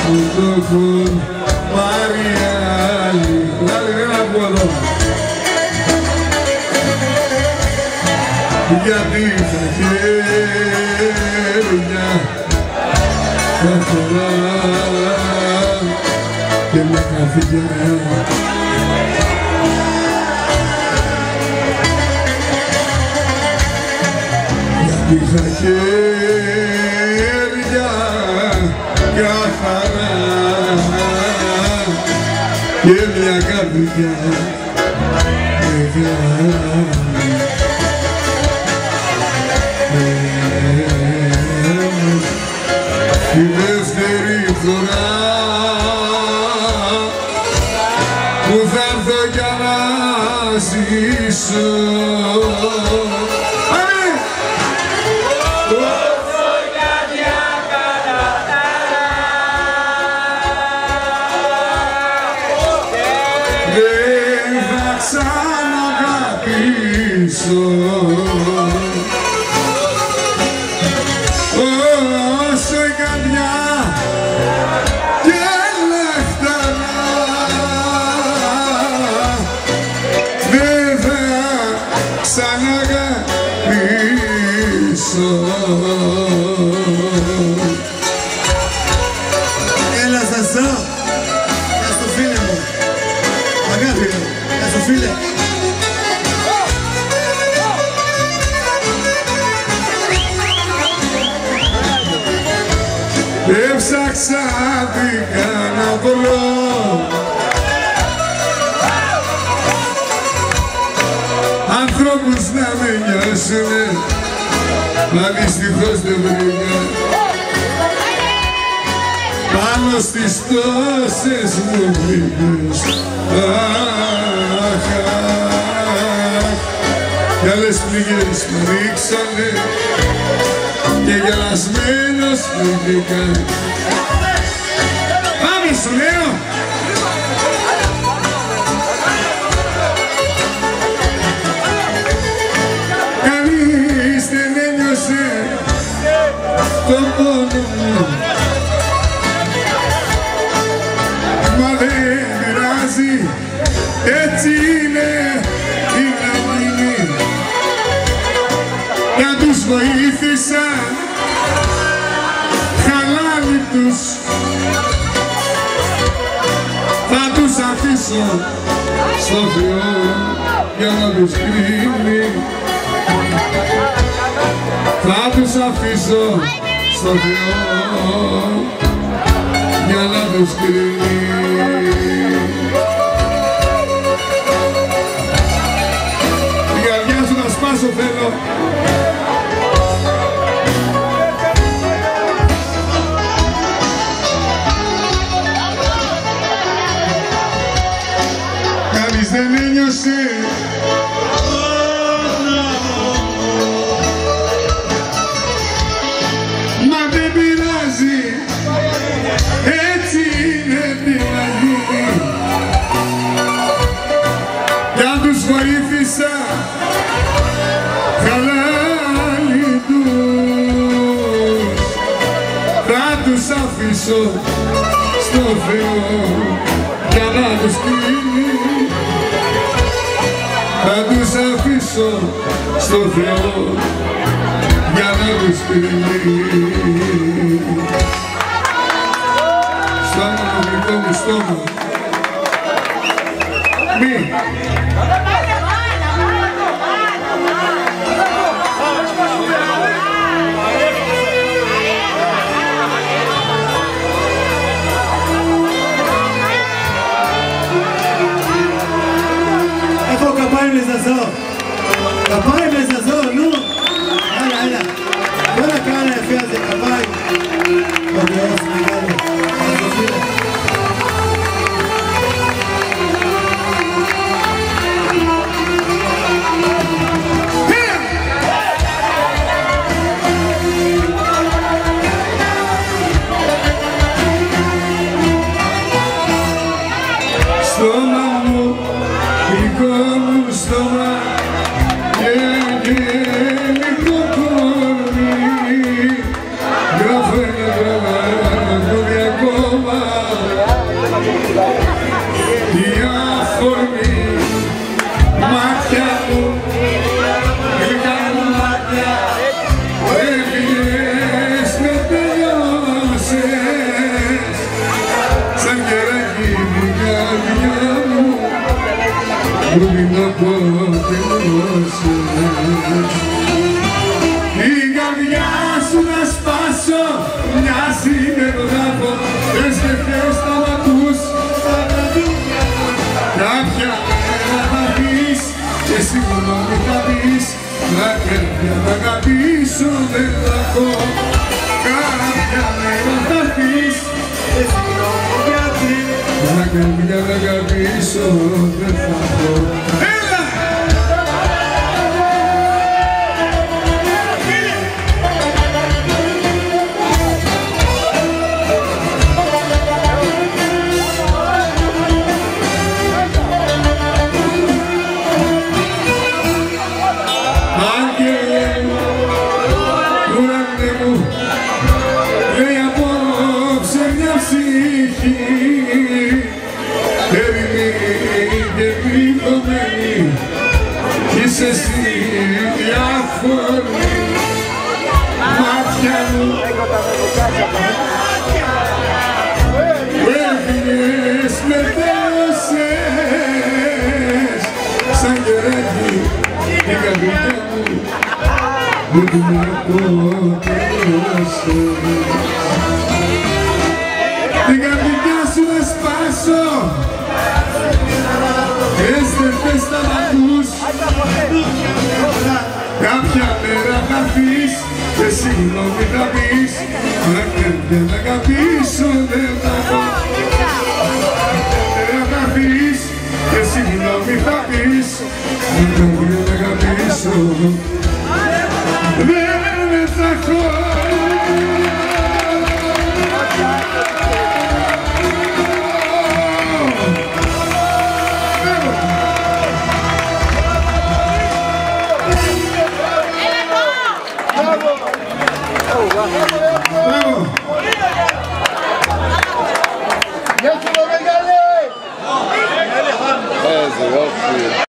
μου το έχουν πάρει άλλοι. Άλλη δεν ακούω εδώ. Γιατί τα χέρια τα φορά και με καθηγιά. Γιατί τα χέρια καθαρά και μια καρδιά μεγάλη. Η δεύτερη φορά που θα έρθω για να ζήσω. Όσο κάτι ακατατάρα δεν θα ξαναγαπήσω. Όσο η καρδιά και λεφταρά δεν θα ξαναγαπήσω. Έλα Σασό, γεια στο φίλε μου. Αγάπη μου, γεια στο φίλε. Έψαξα δικά να βρω ανθρώπους να με νοιάσουνε, μα δυστυχώς δεν βρήκα. Πάνω στις τόσες μου βρήκες, αχ, κι άλλες πληγές με ρίξανε και γελασμένος πνίγηκα. Πάμε στο νέο! Κανείς δεν ένιωσε τον πόνο μου, μα δεν πειράζει, έτσι είναι η γραμμή. Να τους βοήθησα χαλάλι τους, θα τους αφήσω στο Θεό για να τους κρίνει. Θα τους αφήσω στο Θεό για να τους κρίνει. Την καρδιά σου να σπάσω θέλω. Κανείς δεν ένιωσε μα δεν πειράζει, έτσι είναι δηλαδή. Κι αν τους βοήθησα χαλάλι τους, θα τους αφήσω στο Θεό για να τους κρίνει. Θα τους αφήσω στο Θεό για να τους κρίνει. Στόμα το δικό μου στόμα. Μη. Έχω καπάει με Σασό. Καπάει με Σασό, νου. Έλα, έλα. Τώρα κάνε εφιάζει, καπάει. Ο Θεός μεγάλο. Γεια στο φίλε. Στόμα μου, δικό μου στόμα και αγγελικό κορμί, γράφω ένα τραγούδι σήμερα να πω, θες και θες να μ' ακούς. Κάποια μέρα θα πεις και συγγνώμη θα πεις, να καρδιά να αγαπήσω δεν θα πω. Κάποια μέρα θα πεις και συγγνώμη γιατί, να καρδιά να αγαπήσω δεν θα πω. Έλα! Λέει απόψε μια ψυχή περιμένη και πληγωμένη κι είσαι εσύ η αφορμή. Μάτια μου που έφυγες με τέλωσες σαν κεράκι την καρδιά μου που την αποτέλεσες. Την καρδιά σου να σπάσω, θες δεν θες να μ' ακούς. Κάποια μέρα θα πεις και συγγνώμη θα πεις, μα καρδιά να αγαπήσω δεν θα πω. Κάποια μέρα θα πεις και συγγνώμη θα πεις, μα καρδιά να αγαπήσω δεν θα έχω.